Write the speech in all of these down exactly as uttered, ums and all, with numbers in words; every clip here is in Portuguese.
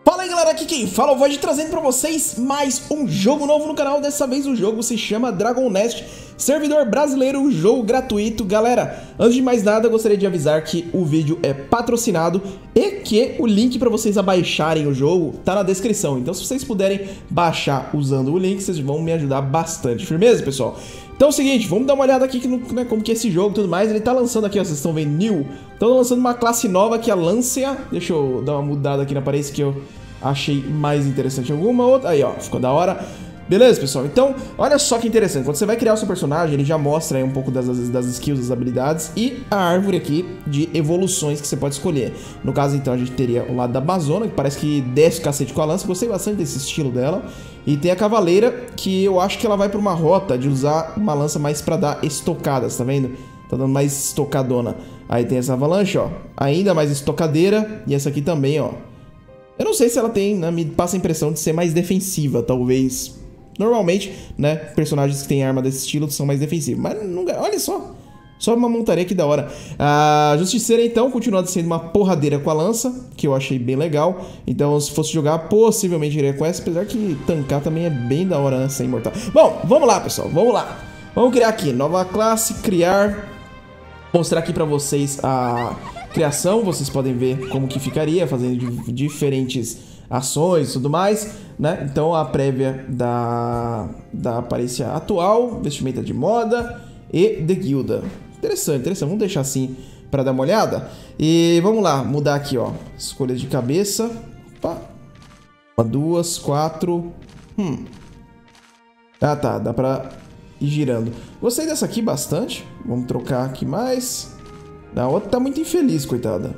Fala aí galera, aqui quem fala é o Void, trazendo pra vocês mais um jogo novo no canal. Dessa vez o jogo se chama Dragon Nest, servidor brasileiro, jogo gratuito. Galera, antes de mais nada eu gostaria de avisar que o vídeo é patrocinado e que o link pra vocês abaixarem o jogo tá na descrição. Então se vocês puderem baixar usando o link, vocês vão me ajudar bastante. Firmeza, pessoal? Então é o seguinte, vamos dar uma olhada aqui no, né, como que é esse jogo e tudo mais. Ele tá lançando aqui, ó, vocês estão vendo, New. Estão lançando uma classe nova que é a Lancia. Deixa eu dar uma mudada aqui na aparência que eu achei mais interessante. Alguma outra? Aí, ó, ficou da hora. Beleza, pessoal? Então, olha só que interessante. Quando você vai criar o seu personagem, ele já mostra aí um pouco das, das skills, das habilidades e a árvore aqui de evoluções que você pode escolher. No caso, então, a gente teria o lado da Amazona, que parece que desce o cacete com a lança. Gostei bastante desse estilo dela. E tem a Cavaleira, que eu acho que ela vai pra uma rota de usar uma lança mais pra dar estocadas, tá vendo? Tá dando mais estocadona. Aí tem essa Avalanche, ó, ainda mais estocadeira. E essa aqui também, ó. Eu não sei se ela tem, né, me passa a impressão de ser mais defensiva, talvez. Normalmente, né, personagens que têm arma desse estilo são mais defensivos. Mas, não, olha só, só uma montaria que da hora. A Justiceira, então, continua sendo uma porradeira com a lança, que eu achei bem legal. Então, se fosse jogar, possivelmente iria com essa, apesar que tancar também é bem da hora, né, ser imortal. Bom, vamos lá, pessoal, vamos lá. Vamos criar aqui, nova classe, criar. Mostrar aqui pra vocês a criação, vocês podem ver como que ficaria, fazendo diferentes ações e tudo mais, né? Então a prévia da, da aparência atual, vestimenta de moda e de guilda. Interessante, interessante, vamos deixar assim para dar uma olhada. E vamos lá, mudar aqui, ó, escolha de cabeça. Opa. Uma, duas, quatro. Hum. Ah, tá, dá pra ir girando. Gostei dessa aqui bastante. Vamos trocar aqui mais. A outra tá muito infeliz, coitada.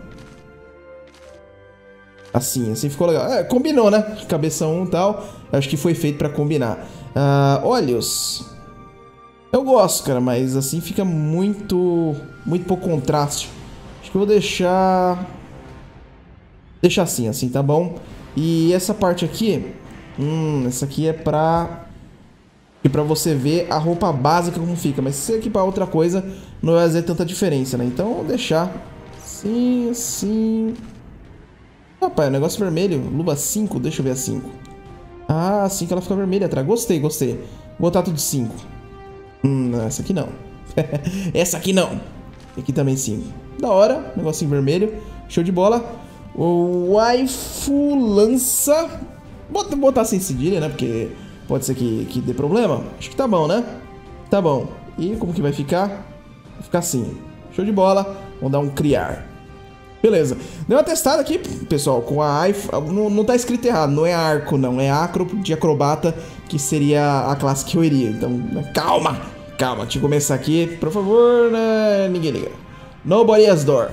Assim, assim ficou legal. É, combinou, né? Cabeça um e tal. Acho que foi feito pra combinar. Ah, olhos. Eu gosto, cara, mas assim fica muito... Muito pouco contraste. Acho que eu vou deixar... Deixar assim, assim, tá bom? E essa parte aqui... Hum, essa aqui é pra... E pra você ver a roupa básica como fica. Mas se você equipar outra coisa, não vai fazer tanta diferença, né? Então, vou deixar assim, assim... Rapaz, o negócio vermelho. Luva cinco, deixa eu ver a cinco. Ah, assim que ela fica vermelha atrás. Gostei, gostei. Vou botar tudo cinco. Hum, essa aqui não. Essa aqui não. Aqui também cinco. Da hora, negocinho vermelho. Show de bola. O waifu lança. Vou botar sem cedilha, né? Porque... Pode ser que, que dê problema. Acho que tá bom, né? Tá bom. E como que vai ficar? Vai ficar assim. Show de bola. Vamos dar um criar. Beleza. Deu uma testada aqui, pessoal, com a iPhone. Não, não tá escrito errado. Não é arco, não. É acro de acrobata, que seria a classe que eu iria. Então, calma. Calma. Deixa eu começar aqui. Por favor, né? Ninguém liga. Nobody has door.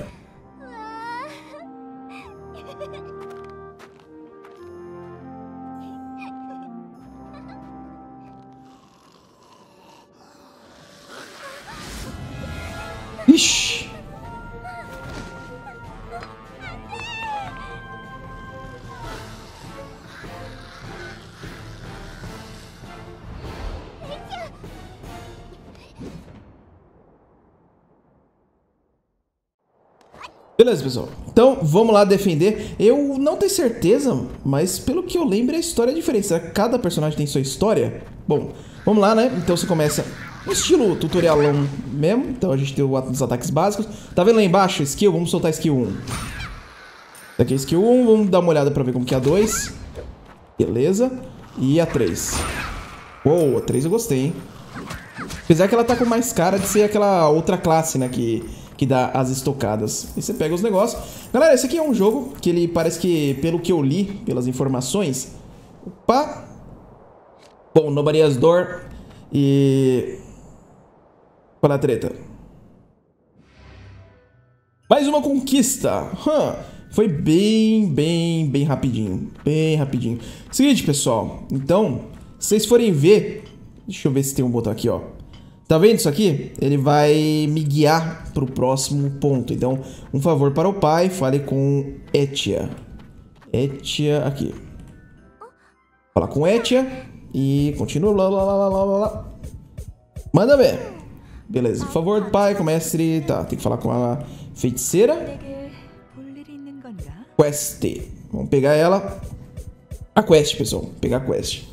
Ixi. Beleza, pessoal. Então, vamos lá defender. Eu não tenho certeza, mas pelo que eu lembro, a história é diferente. Será que cada personagem tem sua história? Bom, vamos lá, né? Então você começa... No estilo tutorialão mesmo. Então a gente tem os ataques básicos. Tá vendo lá embaixo? Skill. Vamos soltar skill um. Aqui é skill um. Vamos dar uma olhada pra ver como que é a dois. Beleza. E a três. Uou, a três eu gostei, hein? Apesar que ela tá com mais cara de ser aquela outra classe, né? Que, que dá as estocadas. E você pega os negócios. Galera, esse aqui é um jogo que ele parece que, pelo que eu li, pelas informações... Opa! Bom, Nobody has door. E... Qual é a treta? Mais uma conquista. Hum, foi bem, bem, bem rapidinho. Bem rapidinho. Seguinte, pessoal. Então, se vocês forem ver... Deixa eu ver se tem um botão aqui, ó. Tá vendo isso aqui? Ele vai me guiar pro próximo ponto. Então, um favor para o pai. Fale com Etia. Etia aqui. Fala com Etia. E continua. Lá, lá, lá, lá, lá, lá. Manda ver. Beleza, por favor, pai, com o mestre. Tá, tem que falar com a feiticeira. Quest. Vamos pegar ela. A quest, pessoal. Pegar a quest.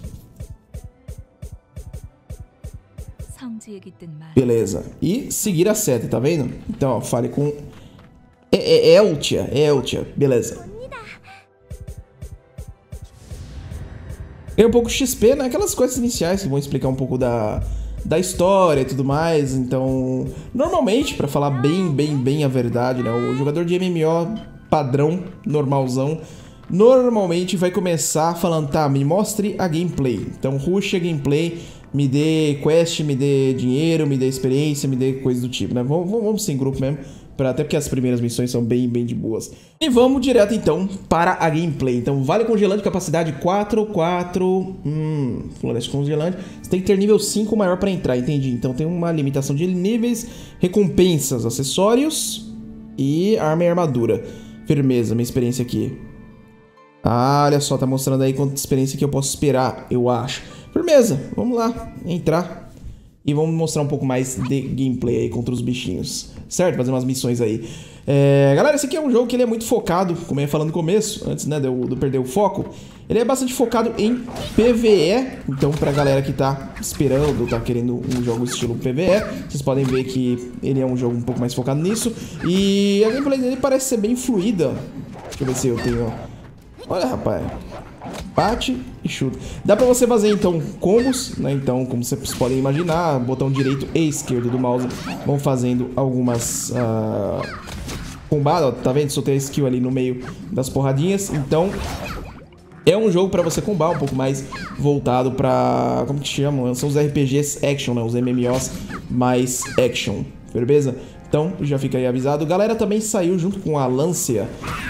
Beleza. E seguir a seta, tá vendo? Então, ó, fale com... É, é, Eltia, é Eltia. Beleza. Ganhei um pouco de X P, né? Aquelas coisas iniciais que vão explicar um pouco da, da história e tudo mais. Então, normalmente, pra falar bem, bem, bem a verdade, né? O jogador de M M O padrão, normalzão, normalmente vai começar falando, tá, me mostre a gameplay. Então, rush a gameplay, me dê quest, me dê dinheiro, me dê experiência, me dê coisa do tipo, né? Vamos, vamos sem grupo mesmo. Até porque as primeiras missões são bem, bem de boas. E vamos direto, então, para a gameplay. Então, vale congelante, capacidade quatro, quatro... Hum, floresta congelante. Você tem que ter nível cinco maior para entrar, entendi. Então, tem uma limitação de níveis, recompensas, acessórios e arma e armadura. Firmeza, minha experiência aqui. Ah, olha só, tá mostrando aí quanta experiência que eu posso esperar, eu acho. Firmeza, vamos lá, entrar. E vamos mostrar um pouco mais de gameplay aí contra os bichinhos, certo? Fazer umas missões aí. É, galera, esse aqui é um jogo que ele é muito focado, como eu ia falando no começo, antes, né, de eu, de eu perder o foco. Ele é bastante focado em P V E, então pra galera que tá esperando, tá querendo um jogo estilo P V E, vocês podem ver que ele é um jogo um pouco mais focado nisso. E a gameplay dele parece ser bem fluida. Deixa eu ver se eu tenho... Olha, rapaz... Bate e chuta. Dá pra você fazer, então, combos, né? Então, como vocês podem imaginar, botão direito e esquerdo do mouse vão fazendo algumas uh, combadas. Ó, tá vendo? Soltei a skill ali no meio das porradinhas. Então, é um jogo pra você combar, um pouco mais voltado pra... Como que chamam? São os R P Gs action, né? Os M M Os mais action. Beleza? Então, já fica aí avisado. Galera, também saiu junto com a Lancia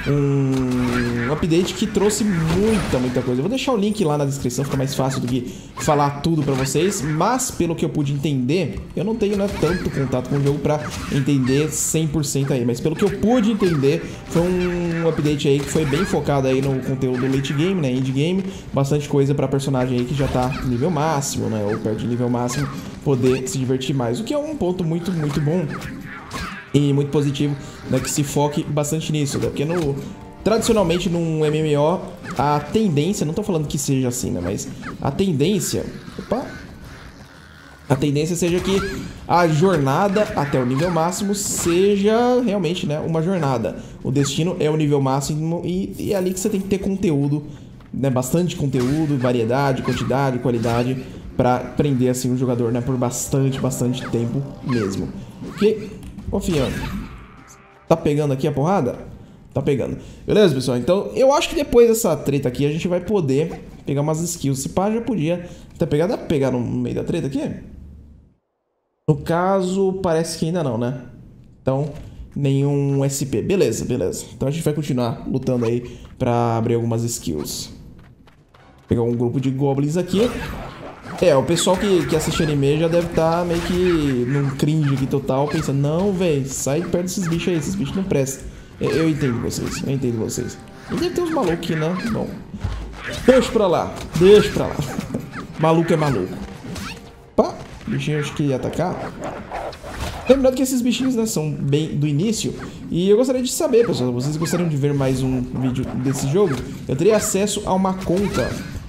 um update que trouxe muita, muita coisa. Eu vou deixar o link lá na descrição, fica mais fácil do que falar tudo pra vocês. Mas, pelo que eu pude entender, eu não tenho, né, tanto contato com o jogo pra entender cem por cento aí. Mas pelo que eu pude entender, foi um update aí que foi bem focado aí no conteúdo late game, né, indie game. Bastante coisa pra personagem aí que já tá nível máximo, né, ou perto de nível máximo, poder se divertir mais. O que é um ponto muito, muito bom. E muito positivo, né, que se foque bastante nisso, né? Porque no, tradicionalmente num M M O a tendência, não tô falando que seja assim, né, mas a tendência, opa, a tendência seja que a jornada até o nível máximo seja realmente, né, uma jornada. O destino é o nível máximo e, e é ali que você tem que ter conteúdo, né, bastante conteúdo, variedade, quantidade, qualidade, pra prender assim o jogador, né, por bastante, bastante tempo mesmo. Porque confiando. Tá pegando aqui a porrada? Tá pegando. Beleza, pessoal? Então, eu acho que depois dessa treta aqui, a gente vai poder pegar umas skills. Se pá, já podia até pegar. Dá pra pegar no meio da treta aqui? No caso, parece que ainda não, né? Então, nenhum S P. Beleza, beleza. Então, a gente vai continuar lutando aí pra abrir algumas skills. Vou pegar um grupo de goblins aqui. É, o pessoal que, que assiste anime já deve estar tá meio que num cringe aqui total, pensando, não, velho, sai perto desses bichos aí, esses bichos não prestam. Eu, eu entendo vocês, eu entendo vocês. E deve ter uns malucos aqui, né? Bom, deixa pra lá, deixa pra lá. Maluco é maluco. Pá, bichinho acho que ia atacar. Lembrando que esses bichinhos, né, são bem do início. E eu gostaria de saber, pessoal, vocês gostariam de ver mais um vídeo desse jogo? Eu teria acesso a uma conta...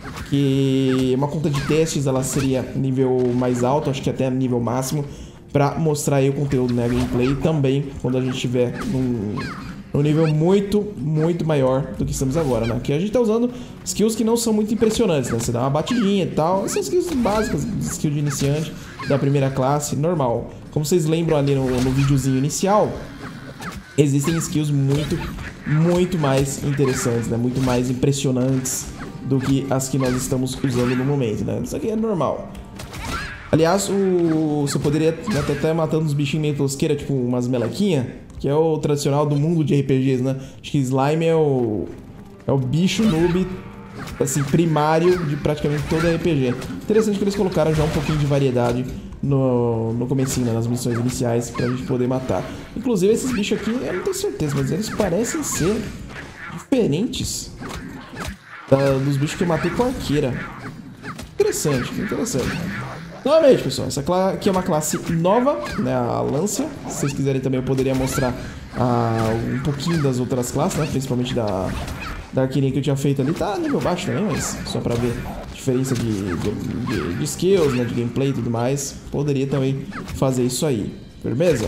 que uma conta de testes, ela seria nível mais alto, acho que até nível máximo, pra mostrar aí o conteúdo, né, gameplay também, quando a gente estiver num, num nível muito, muito maior do que estamos agora, né, que a gente tá usando skills que não são muito impressionantes, né, você dá uma batidinha e tal, essas skills básicas, skill de iniciante da primeira classe, normal. Como vocês lembram ali no, no videozinho inicial, existem skills muito, muito mais interessantes, né, muito mais impressionantes do que as que nós estamos usando no momento, né? Isso aqui é normal. Aliás, o... você poderia até estar matando uns bichinhos meio tosqueira, tipo umas melequinhas, que é o tradicional do mundo de R P Gs, né? Acho que slime é o... é o bicho noob, assim, primário de praticamente todo R P G. Interessante que eles colocaram já um pouquinho de variedade no, no comecinho, né? Nas missões iniciais, pra gente poder matar. Inclusive, esses bichos aqui, eu não tenho certeza, mas eles parecem ser diferentes Da, dos bichos que eu matei com a arqueira. Interessante, interessante. Novamente, pessoal, essa aqui é uma classe nova, né, a Lancia. Se vocês quiserem também eu poderia mostrar ah, um pouquinho das outras classes, né, principalmente da, da arqueirinha que eu tinha feito ali. Tá nível baixo também, mas só pra ver a diferença de, de, de, de skills, né? De gameplay e tudo mais. Poderia também fazer isso aí. Firmeza?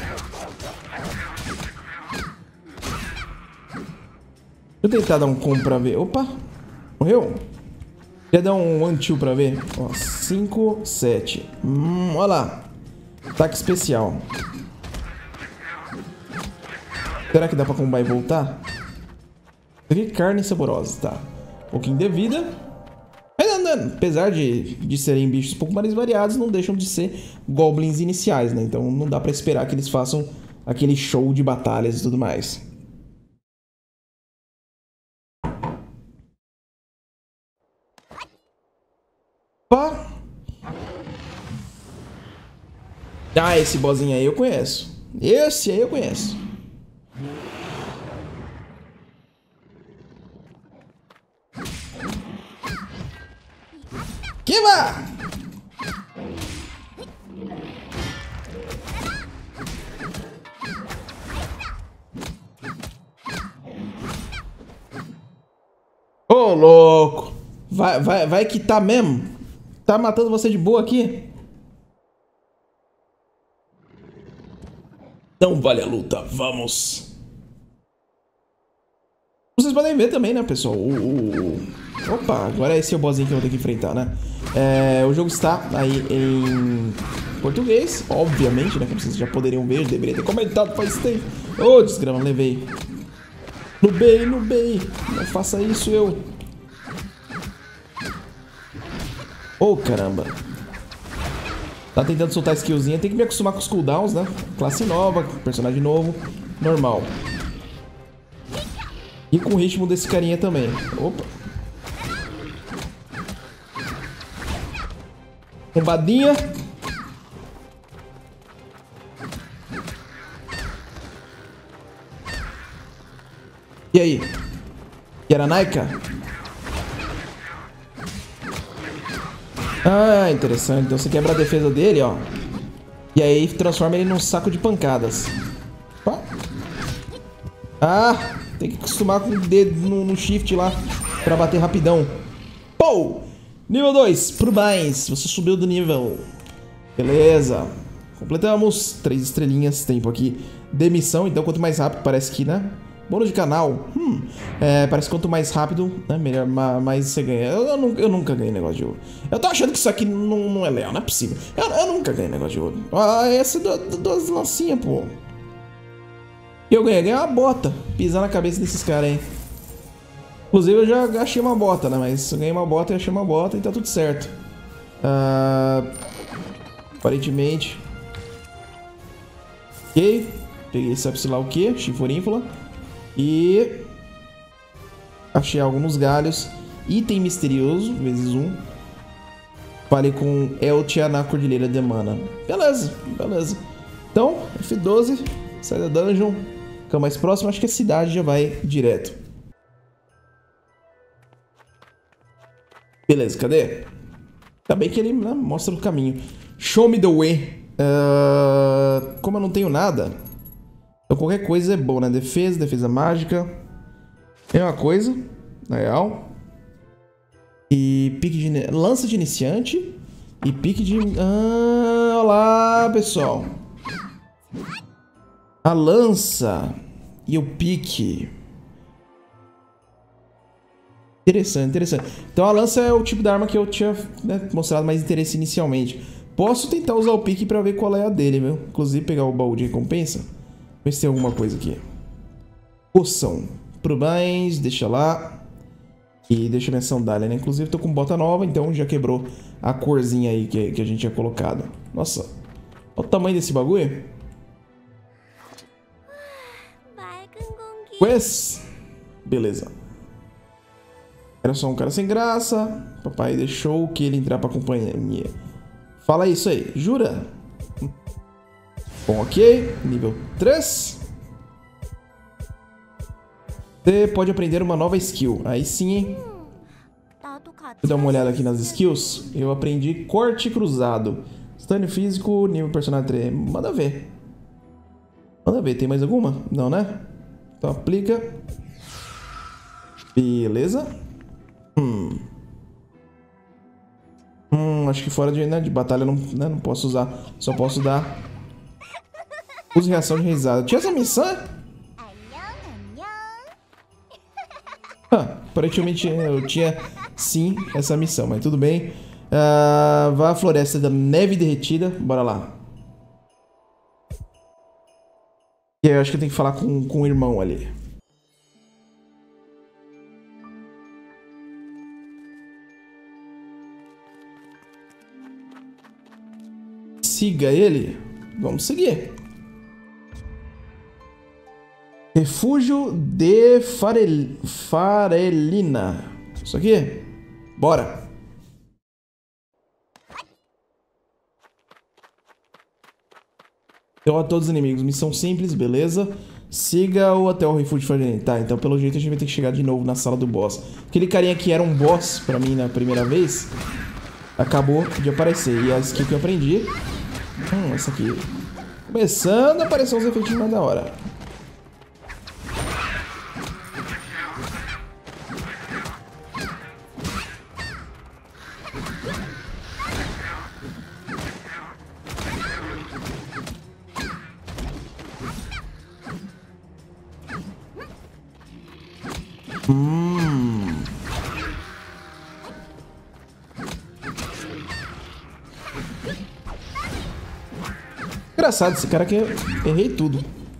Deixa eu tentar dar um combo pra ver. Opa! Morreu? Quer dar um one two pra ver? Ó, cinco, sete. Hum, olha lá. Ataque especial. Será que dá pra combar e voltar? Aqui, carne saborosa, tá. Um pouquinho de vida. Mas andando, apesar de, de serem bichos um pouco mais variados, não deixam de ser goblins iniciais, né? Então não dá pra esperar que eles façam aquele show de batalhas e tudo mais. Opa! Ah, esse bossinho aí eu conheço. Esse aí eu conheço. Que vá! Ô, louco! Vai, vai, vai que tá mesmo? Tá matando você de boa aqui? Não vale a luta, vamos! Vocês podem ver também, né, pessoal? O, o... Opa, agora esse é o bossinho que eu vou ter que enfrentar, né? É, o jogo está aí em português, obviamente, né? Como vocês já poderiam ver, deveria ter comentado faz tempo. Ô, oh, desgrama, levei. Nubei, nubei. Não faça isso, eu. Ô, oh, caramba. Tá tentando soltar a skillzinha. Tem que me acostumar com os cooldowns, né? Classe nova, personagem novo, normal. E com o ritmo desse carinha também. Opa. Bombadinha. E aí? Yaranaika? Ah, interessante. Então você quebra a defesa dele, ó. E aí transforma ele num saco de pancadas. Opa. Ah, tem que acostumar com o dedo no, no shift lá pra bater rapidão. Pou! Nível dois, pro mais. Você subiu do nível. Beleza. Completamos. Três estrelinhas. Tempo aqui de missão. Então, quanto mais rápido, parece que, né? Bônus de canal. Hum. É, parece que quanto mais rápido, né? Melhor, mais você ganha. Eu, eu, eu nunca ganhei negócio de ouro. Eu tô achando que isso aqui não, não é leal. Não é possível. Eu, eu nunca ganhei negócio de ouro. Ah, essa é duas lancinhas, pô. E eu ganhei. Ganhei uma bota. Pisar na cabeça desses caras aí. Inclusive eu já achei uma bota, né? Mas eu ganhei uma bota e achei uma bota e tá tudo certo. Uh, aparentemente. Ok. Peguei, sabe-se lá o que? Chifurínfula. E... achei algo nos galhos. Item misterioso, vezes um. Falei com Eltia na Cordilheira de Mana. Beleza, beleza. Então, F doze. Sai da dungeon. Fica mais próximo. Acho que a cidade já vai direto. Beleza, cadê? Tá bem que ele, né, mostra o caminho. Show me the way. Uh, como eu não tenho nada, então qualquer coisa é boa, né? Defesa, defesa mágica. É uma coisa, na real. E pique de... lança de iniciante. E pique de... Ah, olá, pessoal. A lança e o pique... Interessante, interessante. Então a lança é o tipo de arma que eu tinha, né, mostrado mais interesse inicialmente. Posso tentar usar o pique pra ver qual é a dele, viu? Inclusive pegar o baú de recompensa. Ver se tem alguma coisa aqui. Poção. Pro mais, deixa lá. E deixa minha sandália, né? Inclusive tô com bota nova, então já quebrou a corzinha aí que, que a gente tinha colocado. Nossa. Olha o tamanho desse bagulho. Quest. Beleza. Era só um cara sem graça. Papai deixou que ele entrar pra companhia. Fala isso aí. Jura? Bom, ok. Nível três. Você pode aprender uma nova skill. Aí sim, hein? Vou dar uma olhada aqui nas skills. Eu aprendi corte cruzado. Stun físico, nível personagem três. Manda ver. Manda ver. Tem mais alguma? Não, né? Então aplica. Beleza. Hum. Hum, acho que fora de, né, de batalha não, né, não posso usar. Só posso dar... Use reação de risada. Tinha essa missão? Ah, aparentemente eu tinha sim essa missão, mas tudo bem. Uh, vá à floresta da neve derretida. Bora lá. E eu acho que eu tenho que falar com, com o irmão ali. Siga ele. Vamos seguir. Refúgio de Farel... Farelina. Isso aqui? Bora. Derrota todos os inimigos. Missão simples, beleza. Siga-o até o refúgio de Farelina. Tá, então pelo jeito a gente vai ter que chegar de novo na sala do boss. Aquele carinha que era um boss pra mim na primeira vez acabou de aparecer. E a skill que eu aprendi... Hum, essa aqui. Começando a aparecer uns efeitos mais da hora. Hum. Engraçado, esse cara aqui, eu errei tudo.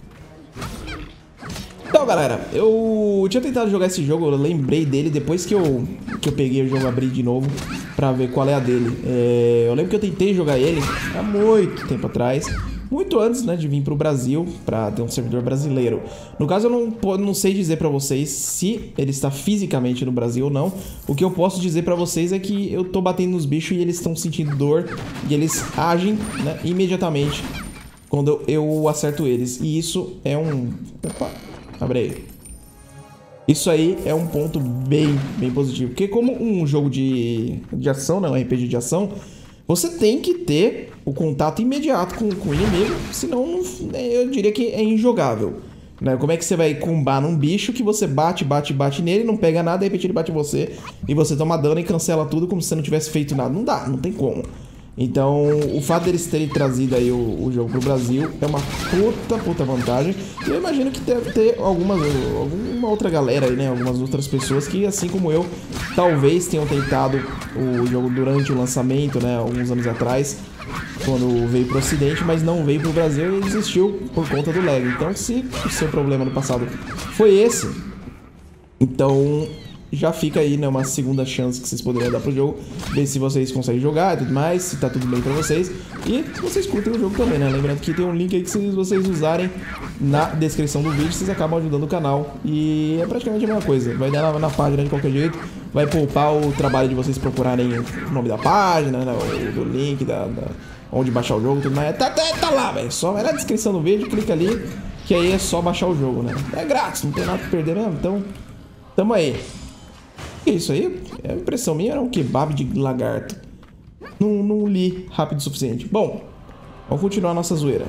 Então, galera, eu tinha tentado jogar esse jogo, eu lembrei dele depois que eu, que eu peguei o jogo, abri de novo pra ver qual é a dele. É, eu lembro que eu tentei jogar ele há muito tempo atrás, muito antes, né, de vir pro Brasil, pra ter um servidor brasileiro. No caso, eu não, não sei dizer pra vocês se ele está fisicamente no Brasil ou não. O que eu posso dizer pra vocês é que eu tô batendo nos bichos e eles estão sentindo dor e eles agem, né, imediatamente quando eu acerto eles. E isso é um... Opa, abre aí. Isso aí é um ponto bem, bem positivo. Porque como um jogo de, de ação, né, um R P G de ação, você tem que ter o contato imediato com, com o inimigo, senão não, eu diria que é injogável. Né? Como é que você vai combar num bicho que você bate, bate, bate nele, não pega nada, de repente ele bate em você e você toma dano e cancela tudo como se você não tivesse feito nada. Não dá, não tem como. Então, o fato deles terem trazido aí o, o jogo pro Brasil é uma puta, puta vantagem. E eu imagino que deve ter algumas, alguma outra galera aí, né? Algumas outras pessoas que, assim como eu, talvez tenham tentado o jogo durante o lançamento, né? Alguns anos atrás, quando veio pro Ocidente, mas não veio pro Brasil e desistiu por conta do lag. Então, se o seu problema no passado foi esse, então... já fica aí, né, uma segunda chance que vocês poderiam dar pro jogo, ver se vocês conseguem jogar e tudo mais, se tá tudo bem pra vocês, e se vocês curtem o jogo também, né, lembrando que tem um link aí que se vocês usarem na descrição do vídeo, vocês acabam ajudando o canal, e é praticamente a mesma coisa, vai dar na, na página de qualquer jeito, vai poupar o trabalho de vocês procurarem o nome da página, né, o do link, da, da, onde baixar o jogo e tudo mais, tá, tá, tá lá, velho, só vai na descrição do vídeo, clica ali, que aí é só baixar o jogo, né, é grátis, não tem nada pra perder mesmo, então, tamo aí. Que isso aí? É a impressão minha, era um kebab de lagarto. Não, não li rápido o suficiente. Bom, vamos continuar a nossa zoeira.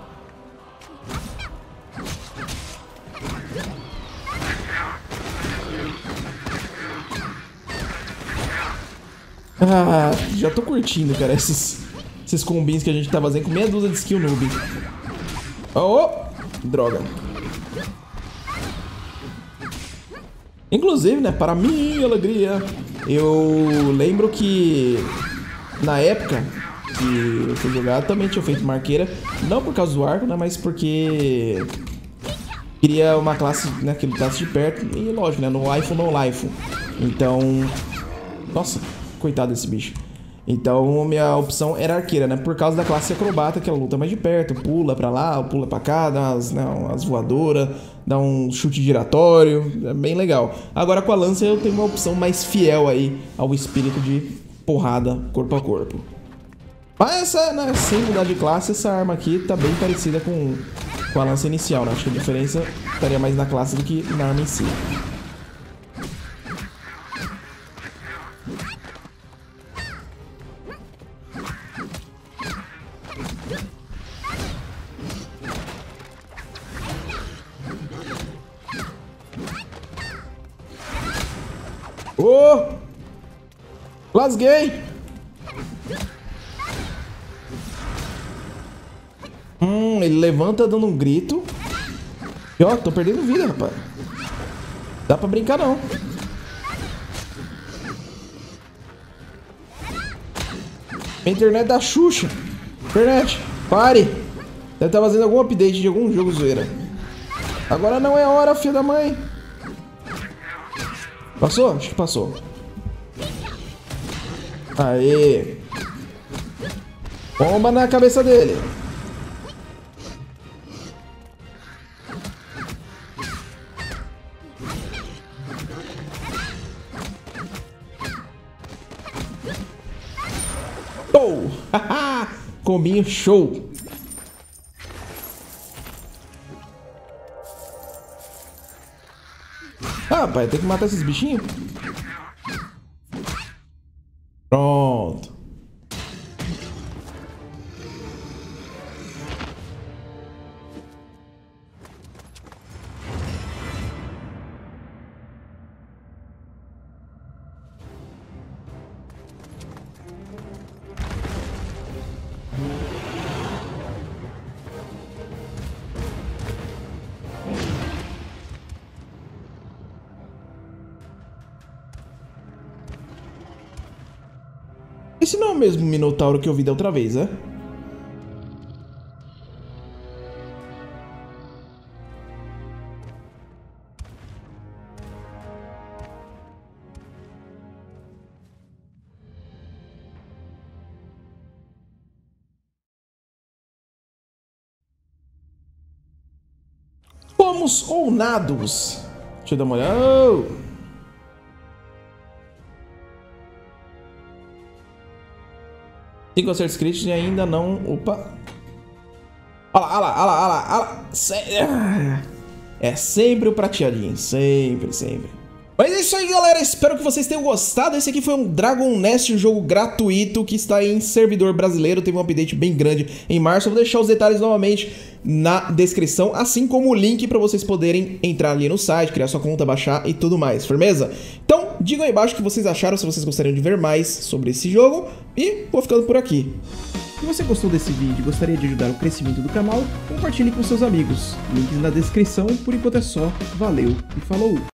Ah, já tô curtindo, cara, esses, esses combins que a gente tá fazendo com meia dúzia de skill noob. Oh, droga. Inclusive, né, para minha alegria, eu lembro que na época que eu fui jogar, também tinha feito marqueira, não por causa do arco, né, mas porque queria uma classe, né, que lutasse de perto, e lógico, né, no life no life. Então, nossa, coitado desse bicho. Então, minha opção era arqueira, né, por causa da classe acrobata, que ela luta mais de perto, pula pra lá, pula pra cá, dá umas, né, umas voadoras, dá um chute giratório, é bem legal. Agora com a lança eu tenho uma opção mais fiel aí ao espírito de porrada corpo a corpo. Mas essa, né, sem mudar de classe, essa arma aqui tá bem parecida com, com a lança inicial, né? Acho que a diferença estaria mais na classe do que na arma em si. Ô! Oh! Lasguei! Hum, ele levanta dando um grito. E ó, tô perdendo vida, rapaz. Dá pra brincar, não. Minha internet da Xuxa. Internet, pare. Deve estar fazendo algum update de algum jogo zoeira. Agora não é hora, filho da mãe. Passou? Acho que passou. Aê. Bomba na cabeça dele. Show! Haha! Combinho show! Ah, pai, tem que matar esses bichinhos? Pronto. Esse não é o mesmo Minotauro que eu vi da outra vez, né? Fomos ounados. Deixa eu dar uma olhada. Oh! Cinco acertos críticos e ainda não... Opa! Olha lá, olha lá, olha lá, olha lá, olha lá. Se... É sempre o prateadinho, sempre, sempre. Mas é isso aí, galera, espero que vocês tenham gostado. Esse aqui foi um Dragon Nest, um jogo gratuito que está em servidor brasileiro. Teve um update bem grande em março. Eu vou deixar os detalhes novamente na descrição, assim como o link para vocês poderem entrar ali no site, criar sua conta, baixar e tudo mais, firmeza? Então, digam aí embaixo o que vocês acharam, se vocês gostariam de ver mais sobre esse jogo. E vou ficando por aqui. Se você gostou desse vídeo e gostaria de ajudar o crescimento do canal, compartilhe com seus amigos. Links na descrição. Por enquanto é só. Valeu e falou!